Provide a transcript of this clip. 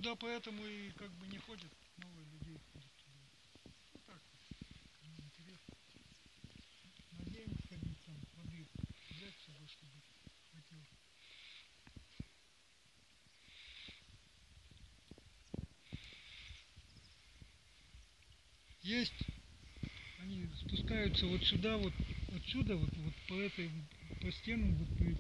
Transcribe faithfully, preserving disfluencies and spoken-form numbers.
туда поэтому и как бы не ходят, новые людей ходят туда. Ну так, кому интересно. Надеемся сходить там, воды взять с собой, чтобы хватило. Есть, они спускаются вот сюда, вот отсюда, вот, вот по этой, по стенам, вот по